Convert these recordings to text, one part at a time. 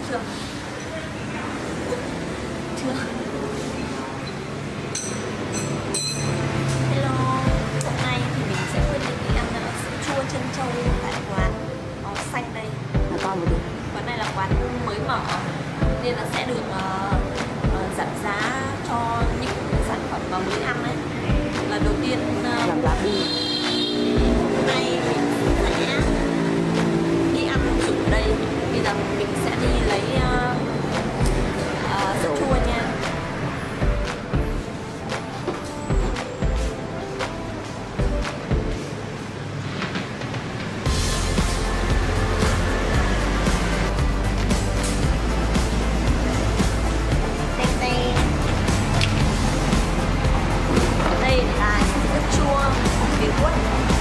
chưa? Chưa. Hello, hôm nay thì mình sẽ quyết định đi ăn sữa chua trân châu tại quán Ó Xanh đây. Là con một đi. Quán này là quán mới mở nên là sẽ được giảm giá cho những sản phẩm mà mới ăn ấy. Lần đầu tiên làm lá đi. hôm nay mình sẽ đi ăn thử ở đây. Bây giờ mình sẽ đi lấy sữa chua nha. Đây là sữa chua Việt Quất,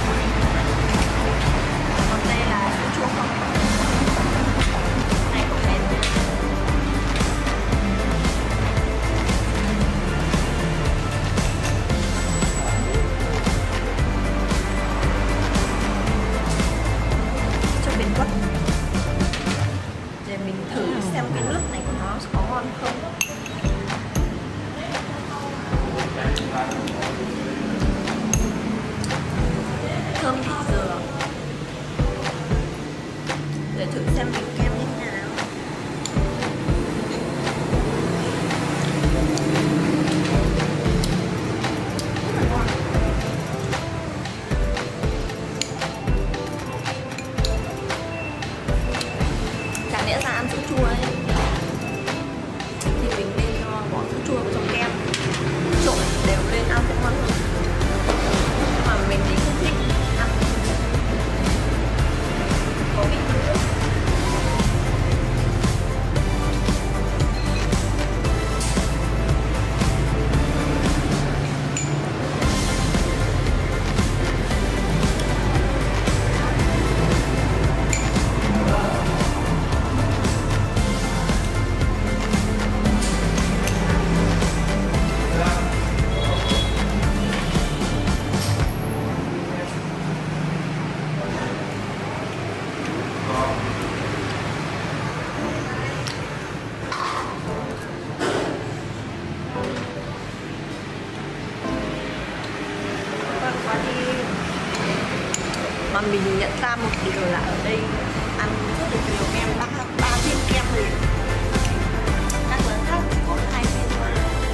còn đây là sữa chua không. Này không hẹn nha. Cho Việt Quất để mình thử xem cái nước này của nó có ngon không. Thơm vị dừa. Để thử xem vị kem như thế nào. Rất là ngon. Chẳng lẽ ra ăn sữa chua ấy thì mình nên bỏ sữa chua vào trong kem, trộn đều lên ăn sẽ ngon hơn. Nhưng mà mình thì không thích ăn có vị nữa. Mà mình nhận ra một điều là ở đây ăn rất được nhiều kem, 3 viên kem liền. Các quán khác chỉ có 2 viên thôi.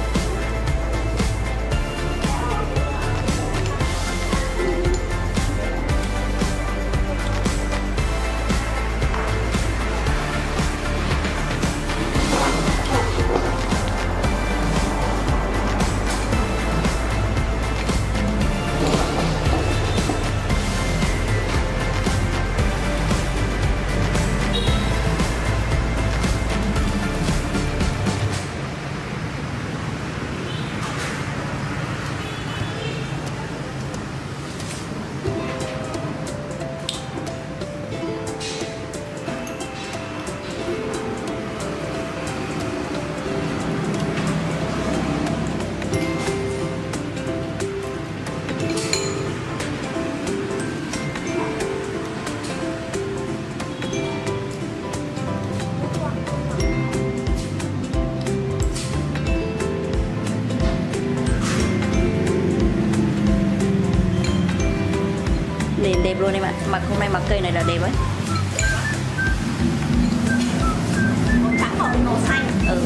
Đẹp luôn em ạ. Mặc hôm nay mặc cây này là đẹp ấy. Màu trắng hợp với màu xanh. Ừ.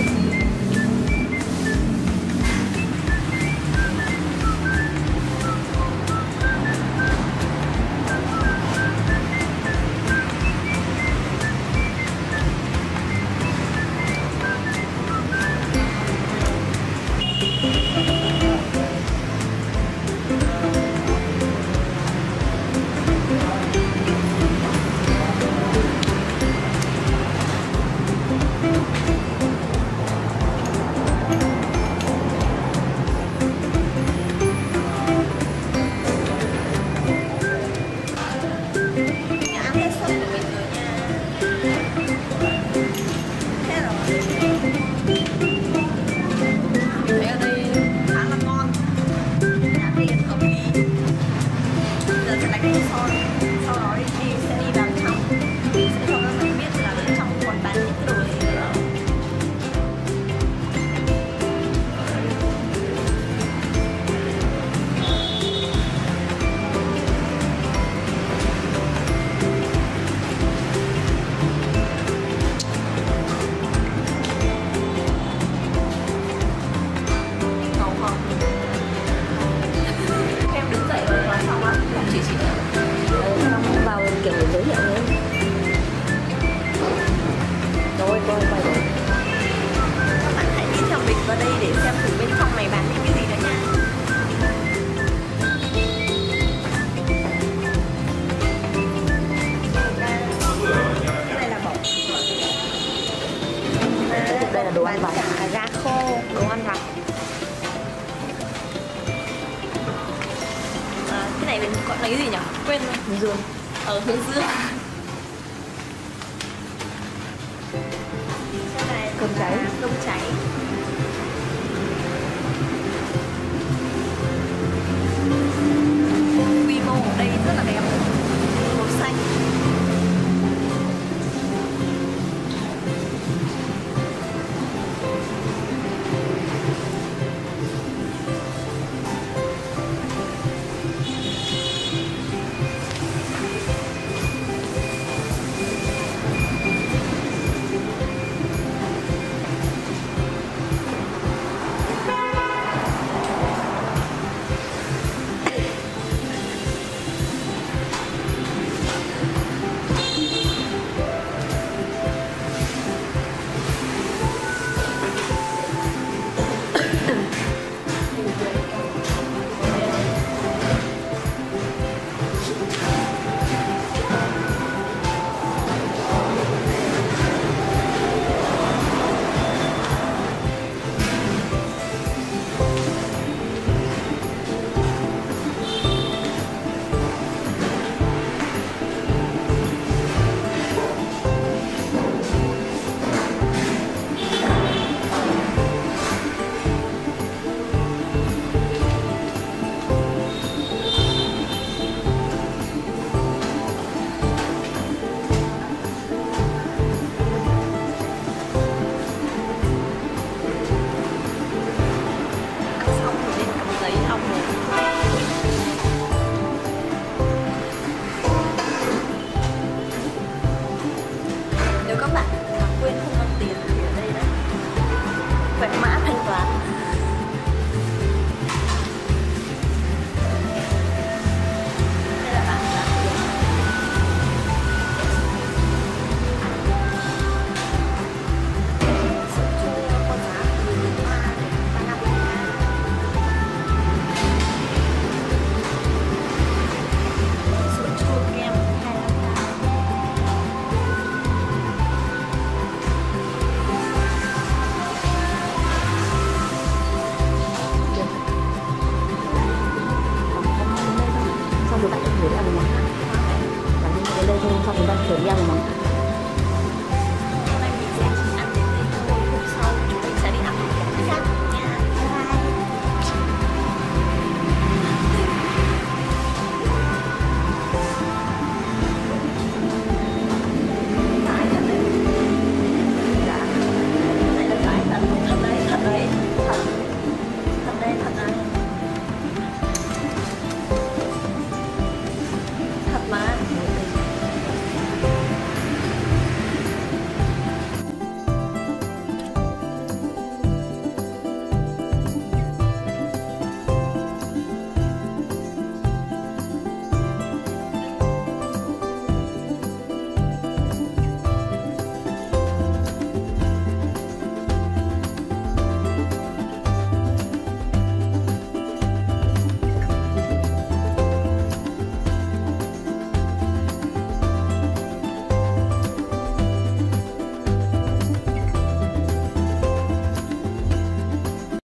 Đồ ăn vặt. cả ra khô, đồ ăn vặt. Cái này mình gọi là cái gì nhỉ? Quên rồi. Hướng dương. Ở hướng dương. Cái này Cơm cháy. Cơm cháy. Quy mô ở đây rất là đẹp.